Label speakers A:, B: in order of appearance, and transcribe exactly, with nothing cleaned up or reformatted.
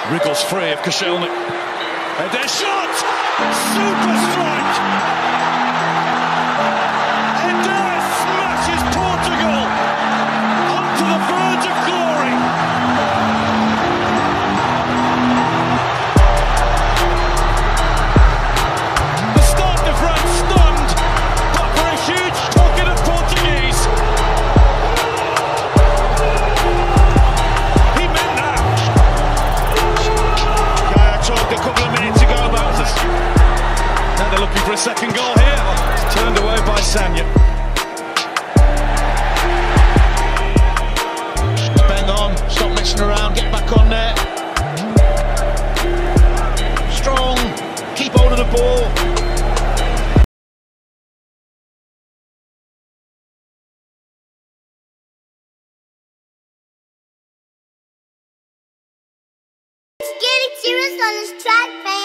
A: Wriggles free of Koscielny. Eder shot! Super strike! Eder smashes Portugal onto the verge of glory. The start of France stunned, but for a huge pocket of Portuguese. He meant that. Yeah, I talked a couple of minutes ago about this. Now they're looking for a second goal here. It's turned away by Sanya. Bang on, stop messing around, get back on there. Strong, keep hold of the ball.
B: Getting serious on this track, man.